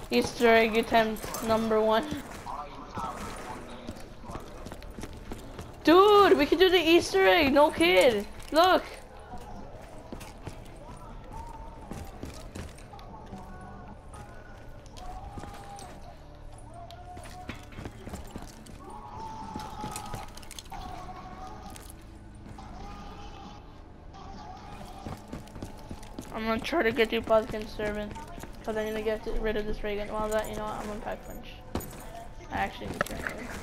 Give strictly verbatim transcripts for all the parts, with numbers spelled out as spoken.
Easter egg attempt number one. Dude, we can do the Easter egg, no kid. Look. I'm gonna try to get you Pumpkin Servant, because I need to get rid of this Reagan. While that, you know what, I'm gonna pack punch. I actually need to try it.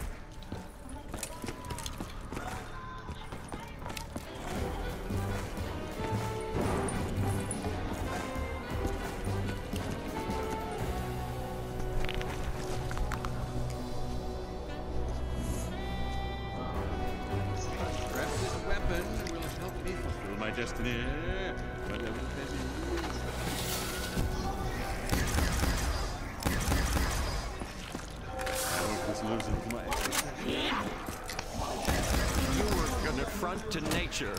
My destiny, whatever it may be. I hope this lives into my existence. You were an affront to nature.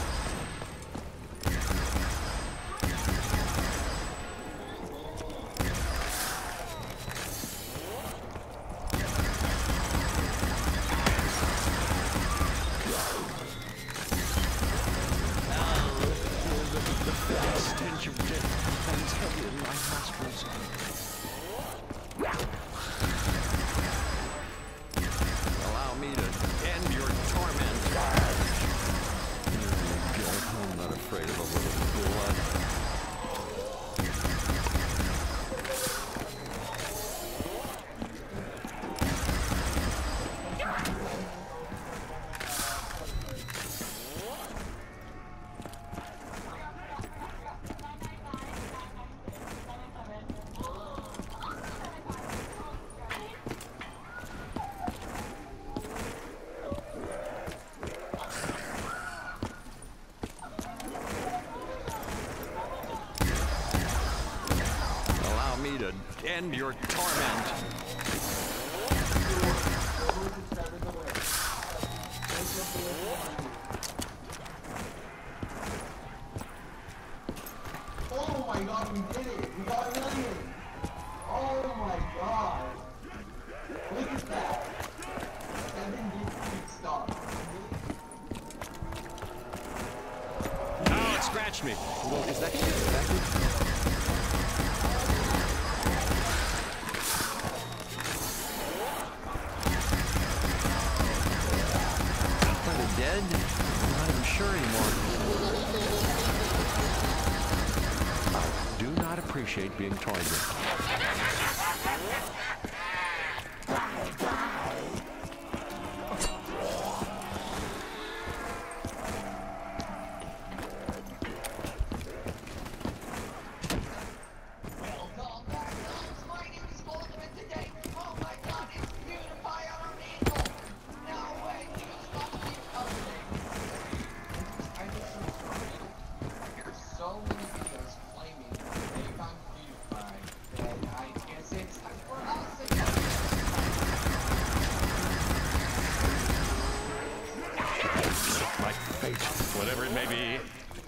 Allow me to end your torment. I'm not afraid of a little blood. To end your torment. Oh my god, we did it! We got a million! Oh my god! Look at that! Seven big stars. Oh, it scratched me. Well, is that infected? Dead? I'm not even sure anymore. I do not appreciate being toyed with. My fate, whatever it may be.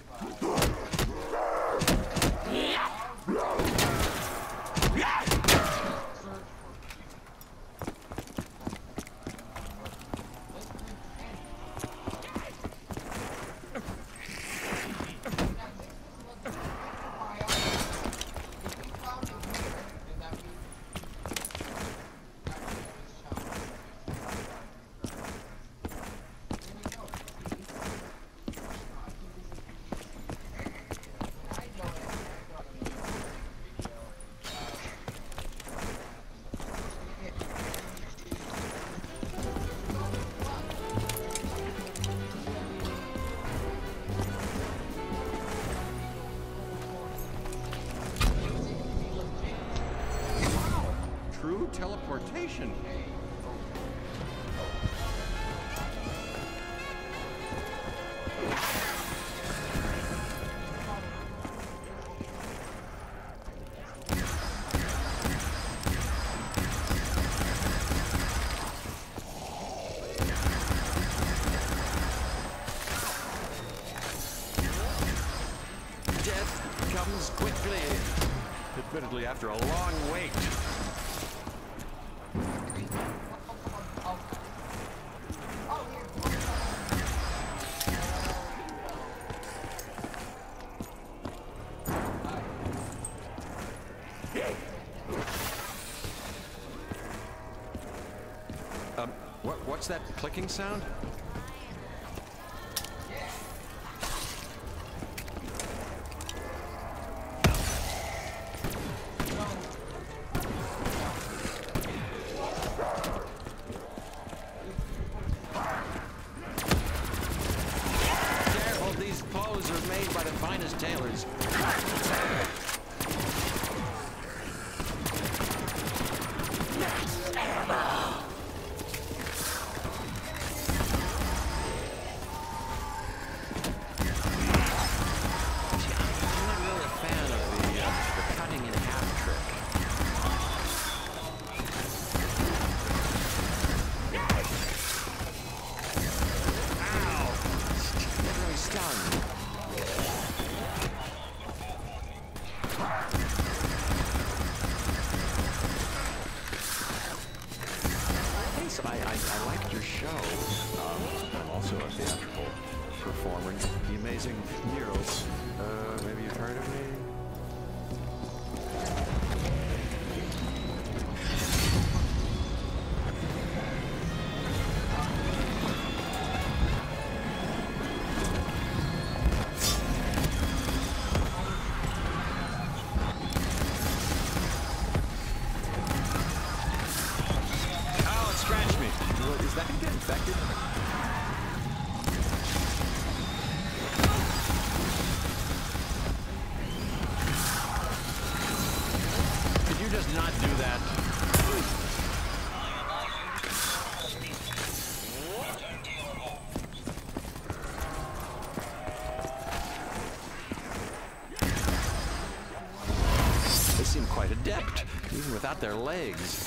True teleportation. Death comes quickly. Admittedly, after a long wait. Um, what, what's that clicking sound? Careful, these clothes are made by the finest tailors. I, I, I liked your show. Um, I'm also a theatrical performer. The Amazing Murals. Uh, maybe you've heard of me? Scratch me. Is that gonna get infected? Could you just not do that? They seem quite adept, even without their legs.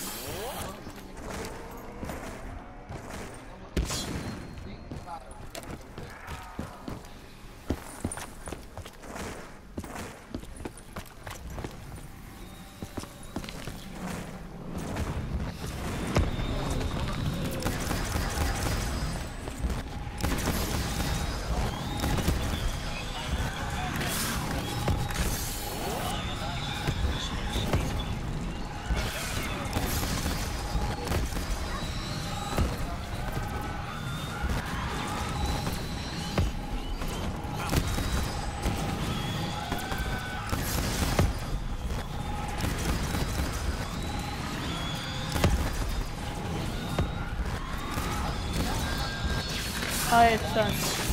Oh, it's done.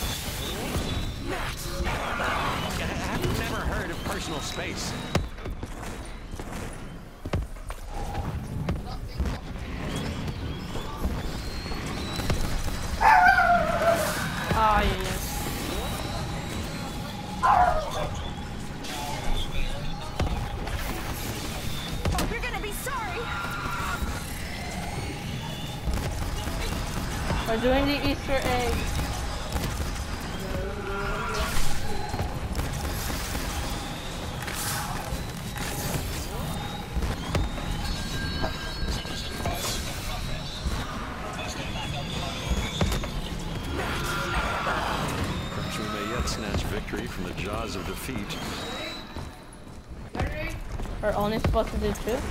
I've never heard of personal space. Ah, yeah, yeah. Oh, you're gonna be sorry. We're doing the Easter egg. Perhaps we may yet snatch victory from the jaws of defeat. We're only supposed to do two?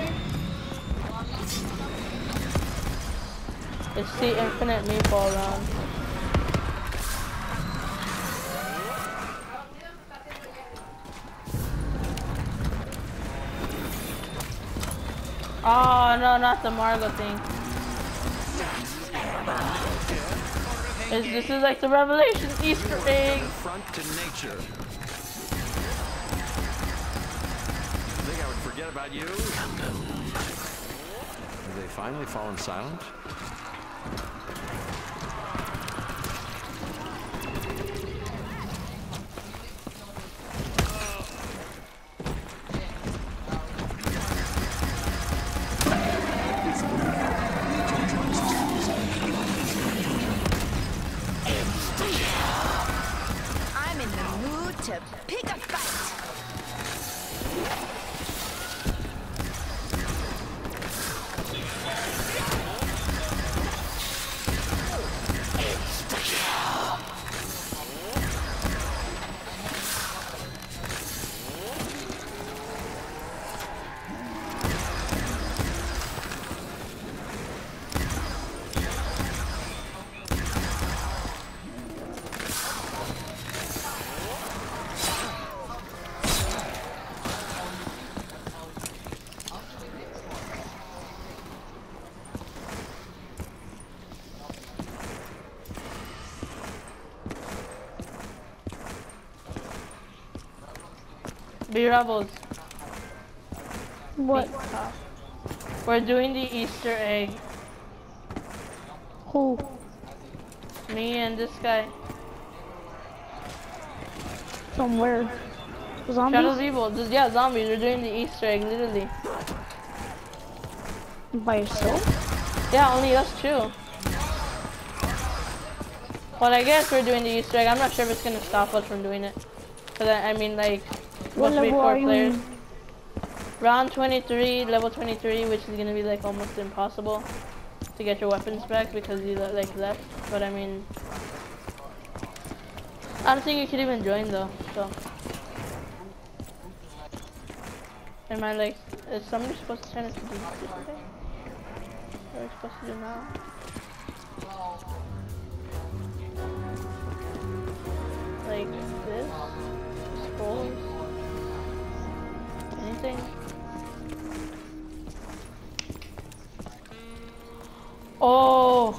It's the infinite meatball round. Oh no, not the Margo thing. It's, this is like the Revelation Easter egg. Front to nature. Think I would forget about you? Have they finally fallen silent? I'm in the mood to pick a fight. Be rebels. What? We're doing the Easter egg. Who? Me and this guy. Somewhere. Shadows Zombies? Evil. Just, yeah, zombies. We're doing the Easter egg, literally. By yourself? Yeah, only us two. But I guess we're doing the Easter egg. I'm not sure if it's gonna stop us from doing it. Cause I, I mean, like, What must be level four are you players. in? Round twenty-three, level twenty-three, which is gonna be like almost impossible to get your weapons back because you like left. But I mean, I don't think you could even join though. So, am I like, is somebody supposed to send us to do this today? What are we supposed to do now? Like this? Scrolls? Anything? Oh!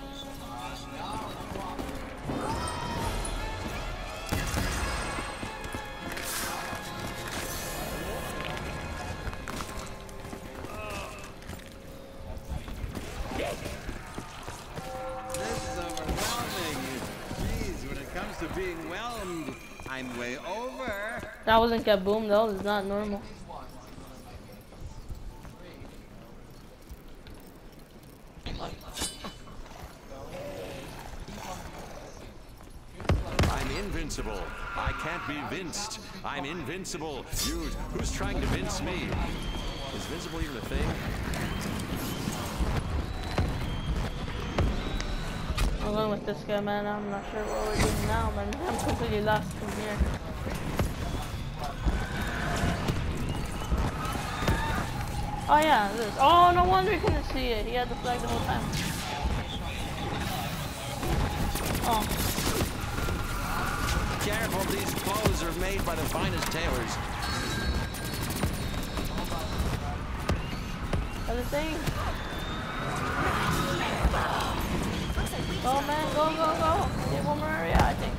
This is overwhelming. Jeez, when it comes to being whelmed, I'm way over. That wasn't kaboom though, it's not normal. I'm invincible. I can't be vinced. I'm invincible. You, who's trying to vince me? Is vincible even a thing? I'm going with this guy, man. I'm not sure what we're doing now, man. I'm completely lost from here. Oh yeah, this. Oh, no wonder he couldn't see it. He had the flag the whole time. Oh. Careful, these clothes are made by the finest tailors. Other thing. Go, man. Go, go, go. Get one more area, I think.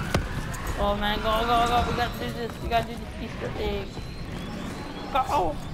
Oh man, go, go, go. We gotta do this. We gotta do this Easter egg. Go.